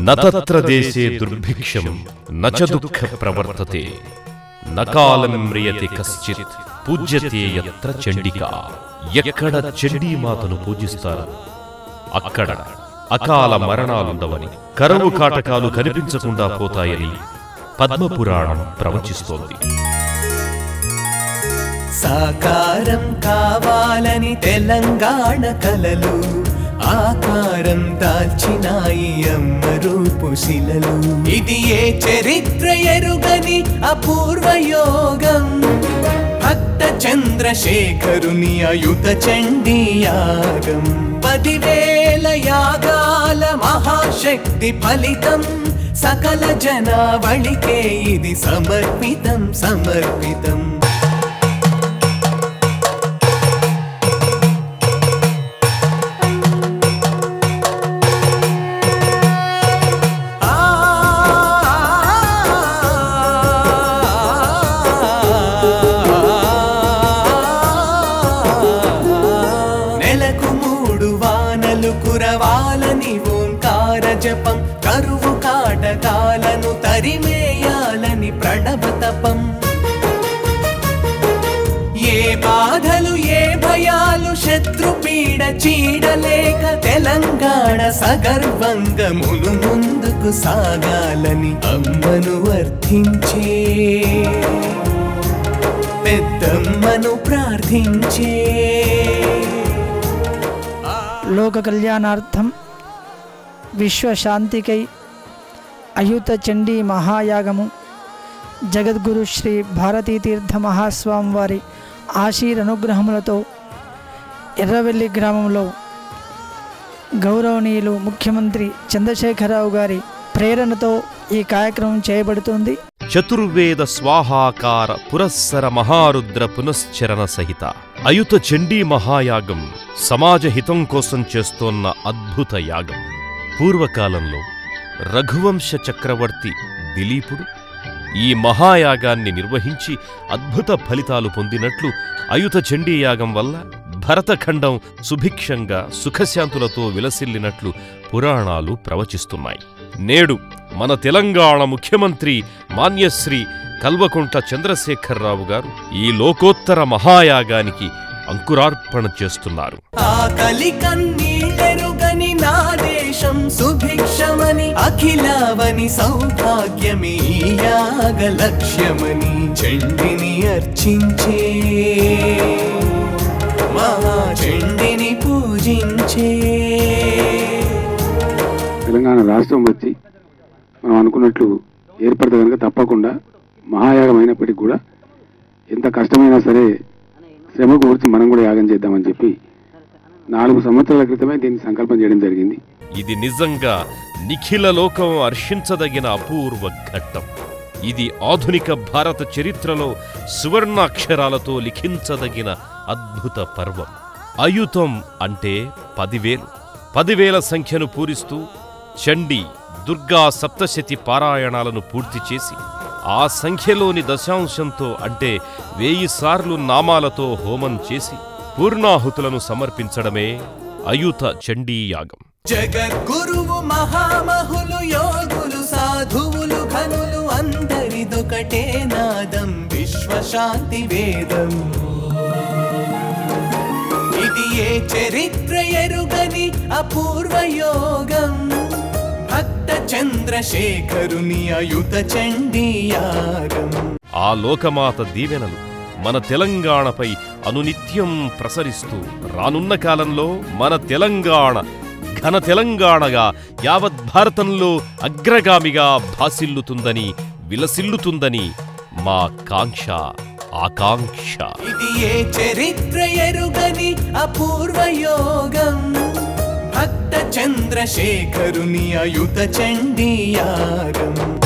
నతత్ర దేశే దుర్భిక్షం నచ దుఃఖ ప్రవర్తతే నకాలం మ్రియతి కశ్చిత్ పూజ్యతే యత్ర చండికా. ఎక్కడ చండీమాతను పూజిస్తారో అక్కడ అకాల మరణాలుండవని, కరువు కాటకాలు కనిపించకుండా పోతాయని పద్మపురాణం ప్రవచిస్తోంది. సాకారం కావాలని తెలంగాణ కలలు ఆకారం దాల్చినాయి అమ్మ రూపు శిలలు. ఇది ఏ చరిత్ర ఎరుగని అపూర్వ యోగం, భక్త చంద్రశేఖరుని అయుత చండీ యాగం. 10,000 యాగాల మహాశక్తి ఫలితం, సకల జనావళికే ఇది సమర్పితం సమర్పితం. కురవాలని ఓంకార జపం, కరువు కాటకాలను తరిమేయాలని ప్రణవ తపం. ఏ బాధలు ఏ భయాలు శత్రుపీడ చీడలేక తెలంగాణ సగర్వంగా ముందుకు సాగాలని అమ్మను అర్థించే, పెద్దమ్మను ప్రార్థించే. లోక కళ్యాణార్థం విశ్వశాంతికై అయుత చండీ మహాయాగము జగద్గురు శ్రీ భారతీ తీర్థ మహాస్వామి వారి ఆశీరనుగ్రహములతో ఎర్రవెల్లి గ్రామంలో గౌరవనీయులు ముఖ్యమంత్రి చంద్రశేఖరరావు గారి ప్రేరణతో ఈ కార్యక్రమం చేయబడుతుంది. చతుర్వేద స్వాహాకార పురస్సర మహారుద్ర పునశ్చరణ సహిత అయుత చండీ మహాయాగం సమాజ హితం కోసం చేస్తోన్న అద్భుత యాగం. పూర్వకాలంలో రఘువంశ చక్రవర్తి దిలీపుడు ఈ మహాయాగాన్ని నిర్వహించి అద్భుత ఫలితాలు పొందినట్లు అయుత చండీ యాగం వల్ల భరతఖండం సుభిక్షంగా సుఖశాంతులతో విలసిల్లినట్లు పురాణాలు ప్రవచిస్తున్నాయి. నేడు మన తెలంగాణ ముఖ్యమంత్రి మాన్యశ్రీ కల్వకుంట్ల చంద్రశేఖరరావు గారు ఈ లోకోత్తర మహాయాగానికి అంకురార్పణ చేస్తున్నారు. ఆకలి కన్నీళ్ళెరుగని నా దేశం సుభిక్షమని, అఖిలావని సౌభాగ్యమే యాగ లక్ష్యమని చండిని అర్చించే, మహాచండిని పూజించే. తెలంగాణ రాష్ట్రం వచ్చి మనం అనుకున్నట్లు ఏర్పడితే కనుక తప్పకుండా మహాయాగం అయినప్పటికీ కూడా ఎంత కష్టమైనా సరే శ్రమ కోర్చి మనం కూడా యాగం చేద్దామని చెప్పి 4 సంవత్సరాల క్రితమే దీన్ని సంకల్పం చేయడం జరిగింది. ఇది నిజంగా నిఖిల లోకం హర్షించదగిన అపూర్వ ఘట్టం. ఇది ఆధునిక భారత చరిత్రలో సువర్ణాక్షరాలతో లిఖించదగిన అద్భుత పర్వం. అయుతం అంటే 10,000. 10,000 సంఖ్యను పూరిస్తూ చండీ దుర్గా సప్తశతి పారాయణాలను పూర్తి చేసి ఆ సంఖ్యలోని దశాంశంతో అంటే 1000 సార్లు నామాలతో హోమం చేసి పూర్ణాహుతులను సమర్పించడమే అయుత చండీ యాగం. జగద్గురువు మహామహులు యోగులు సాధువులు ఘనులు అందరిదొకటే నాదం, విశ్వశాంతి వేదం. ఇది ఏ చరిత్ర ఎరుగని అపూర్వ యోగం, భక్త చంద్రశేఖరుని అయుత చండీ యాగం. ఆ లోకమాత దీవెనలు మన తెలంగాణపై అనునిత్యం ప్రసరిస్తూ రానున్న కాలంలో మన తెలంగాణ ఘన తెలంగాణగా యావత్ భారతంలో అగ్రగామిగా భాసిల్లుతుందని విలసిల్లుతుందని మా కాంక్ష ఆకాంక్ష. ఇది ఏ చరిత్ర ఎరుగని అపూర్వ యోగం, భక్త చంద్రశేఖరుని అయుత చండీ యాగం.